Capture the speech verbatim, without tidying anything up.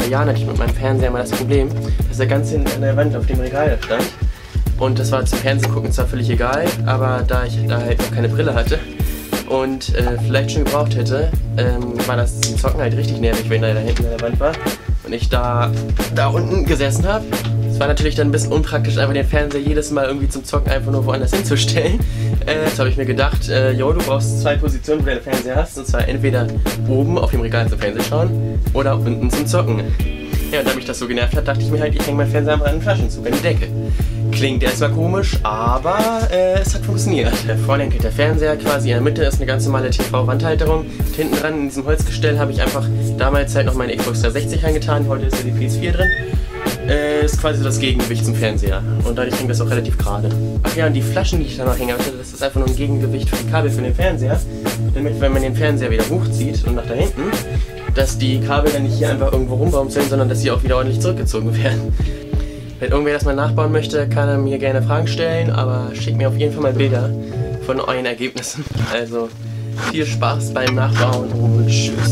Jahren hatte ich mit meinem Fernseher mal das Problem, dass er ganz hinten an der Wand auf dem Regal stand. Und das war zum Fernsehen gucken zwar völlig egal, aber da ich da halt noch keine Brille hatte und äh, vielleicht schon gebraucht hätte, ähm, war das zum Zocken halt richtig nervig, wenn er da hinten an der Wand war und ich da, da unten gesessen habe. Es war natürlich dann ein bisschen unpraktisch, einfach den Fernseher jedes Mal irgendwie zum Zocken einfach nur woanders hinzustellen. Äh, jetzt habe ich mir gedacht, äh, jo, du brauchst zwei Positionen, wo du den Fernseher hast, und zwar entweder oben auf dem Regal zum Fernsehen schauen oder unten zum Zocken. Ja, und da mich das so genervt hat, dachte ich mir halt, ich hänge meinen Fernseher einfach an den Flaschenzug an die Decke. Klingt erstmal komisch, aber äh, es hat funktioniert. Vorne hängt der Fernseher quasi, in der Mitte ist eine ganz normale T V-Wandhalterung. Hinten dran in diesem Holzgestell habe ich einfach damals halt noch meine Xbox dreihundertsechzig reingetan, heute ist ja die P S vier drin. Äh, ist quasi so das Gegengewicht zum Fernseher und dadurch hängt das auch relativ gerade. Ach ja, und die Flaschen, die ich da noch hänge, das ist einfach nur ein Gegengewicht für die Kabel für den Fernseher, damit, wenn man den Fernseher wieder hochzieht und nach da hinten, dass die Kabel dann nicht hier einfach irgendwo rumbaumeln, sondern dass sie auch wieder ordentlich zurückgezogen werden. Wenn irgendwer das mal nachbauen möchte, kann er mir gerne Fragen stellen, aber schickt mir auf jeden Fall mal Bilder von euren Ergebnissen. Also viel Spaß beim Nachbauen und tschüss.